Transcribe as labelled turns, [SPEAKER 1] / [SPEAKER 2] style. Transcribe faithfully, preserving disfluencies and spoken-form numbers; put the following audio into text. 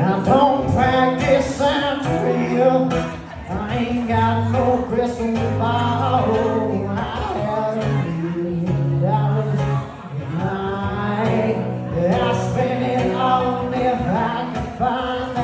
[SPEAKER 1] I don't practice Santeria. I ain't got no crystal ball. I had a million dollars and I, I spend it all if I can find